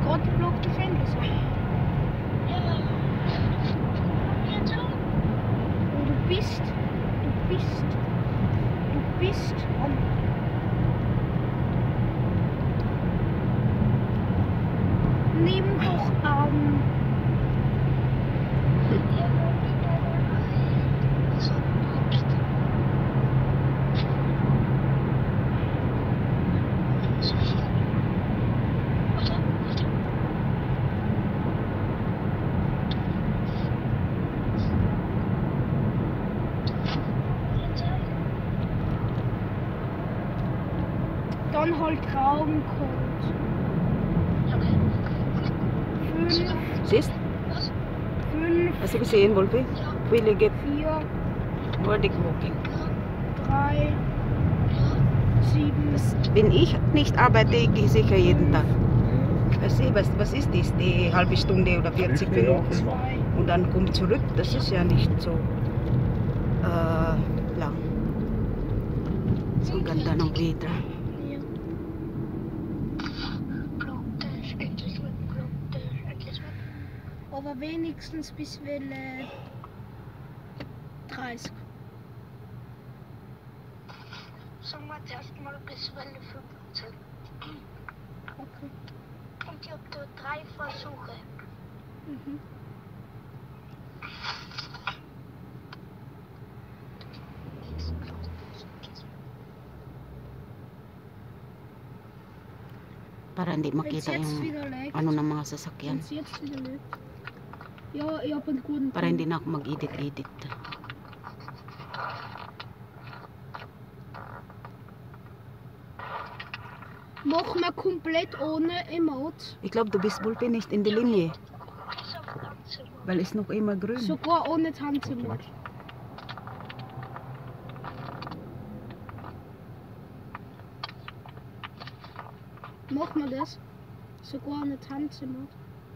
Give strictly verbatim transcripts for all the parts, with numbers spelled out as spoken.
gerade Block Defender sein. Und du bist, du bist, du bist am Nimm doch am dann halt Raumcode. Fünf, Siehst? fünf, Hast du gesehen, Wolfi? Willi geht vier, Nordic Walking. drei, sieben, Wenn ich nicht arbeite, gehe ich sicher jeden Tag. Weißt du, was, was ist das? Die halbe Stunde oder vierzig Minuten. zwei. Und dann kommt zurück. Das ist ja nicht so äh, lang. So ganda ng weather. Ja. Aber wenigstens bis Welle dreißig. Sagen wir zuerst mal bis Welle fünfzehn. Okay. Und ich habe da drei Versuche. Mhm. Para hindi makita Wenn's jetzt yung wieder leckt, ano ng mga sasakyan. wenn's jetzt wieder leckt. Ja, ich hab einen guten Para Ton. hindi na ako mag-edit-edit. Mach mal komplett ohne Emote. Ich glaube, du bist wohl nicht in der Linie. Weil es noch immer grün. Sogar ohne Tanzemote. Mach mal das. Sogar ohne Tanzemote.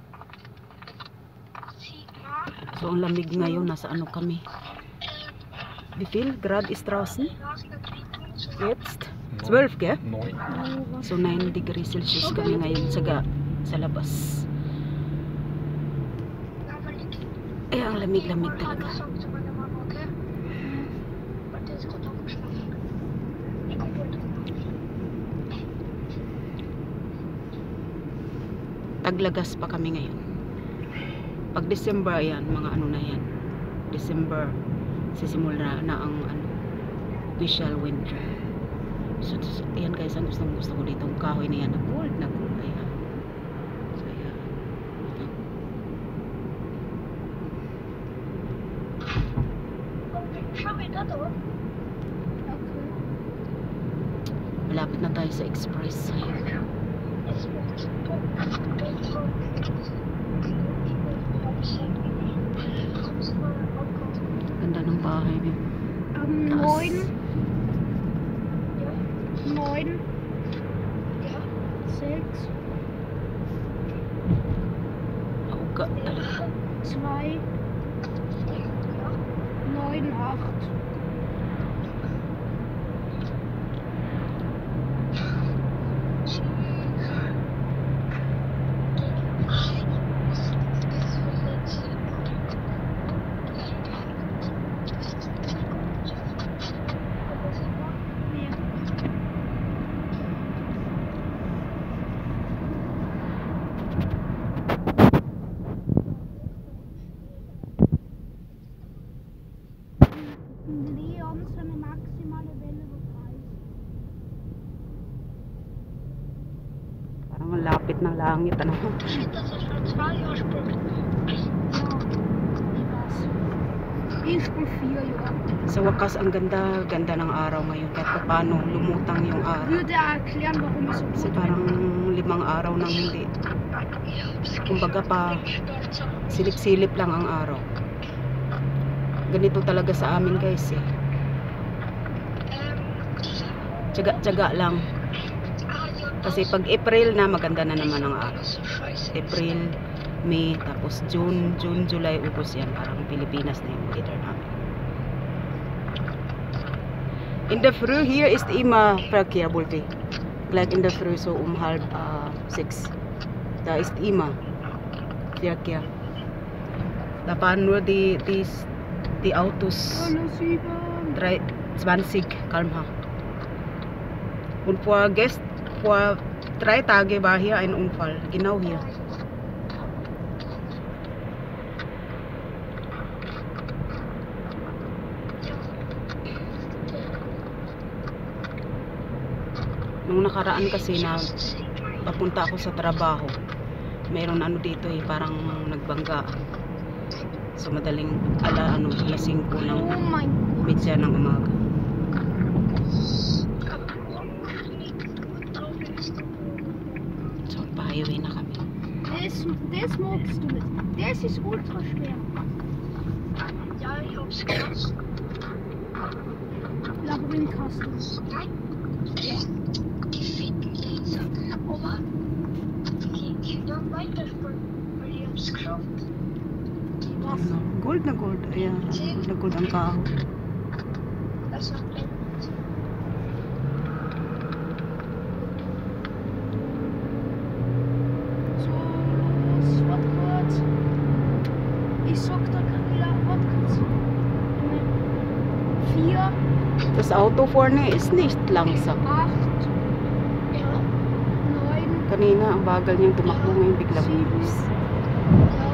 So, ang lamig ngayon. Nasa ano kami? Wie viel Grad ist draußen? Jetzt? zwölf, gell? neun. So, nine degrees Celsius kami ngayon sa, ga, sa labas. Eh, ang lamig-lamig talaga. Taglagas pa kami ngayon. Pag December yan, mga ano na yan. December, sisimula na ang ano, official winter. So, so ayan guys, ang gustong gusto ko dito. Ang kahoy na yan, na gold na gold. Ayan. So, ayan. Malapit na tayo sa express. Ganda ng bahay niyo. Am Taas. neun. neun. sechs. Auga talaga. zwei. neun, acht. Leon seine maximale Welle war dreißig. Parang ang lapit ng langit. Ano? Shit, das ist schon zwei Jahre später. Ich spiele vier Jahre. Sa wakas, ang ganda, ganda ng araw ngayon. Kahit paano, lumutang yung araw. Würde erklären, warum ich so Kasi gut parang bin. limang araw nang hindi. Kumbaga pa, silip-silip lang ang araw. Ganito talaga sa amin guys eh. Tsaga-tsaga lang. Kasi pag April na, maganda na naman ang araw. April, May, tapos June, June, July, August yan. Parang Pilipinas na yung weather namin. In the Früh hier ist immer Verkehr, Bulti. Gleich in der Früh so um halb uh, six. Da ist immer. Verkehr. Da fahren nur die, die, die Autos Alles über. drei- zwanzig Kilometer pro Stunde. Und vor, gest, vor drei Tagen war hier ein Unfall. Genau hier. Nung nakaraan kasi na papunta ako sa trabaho, meron ano dito eh, parang nagbangga. So madaling ala ano, alas singko ng Oh my God. midya ng umaga. So pa-highway na kami. Das, das magst du nicht. Das ist ultra schwer. Ja, ich hab's gehört. Labyrinth hast du. Nein. Ja. Die fetten Laser. Aber die Kinder weiterspielen, weil ich hab's geschafft. Was? Ano, gold na gold. Ayan, gold na gold ang kaho. Das war blendend. So, los, warte kurz. Ich sag da Camilla, warte kurz. Vier, Das Auto vorne ist nicht langsam. acht, Ja. neun, Kanina ang bagal niyang tumakbo, ngayon biglang sieben, bilis. Ja.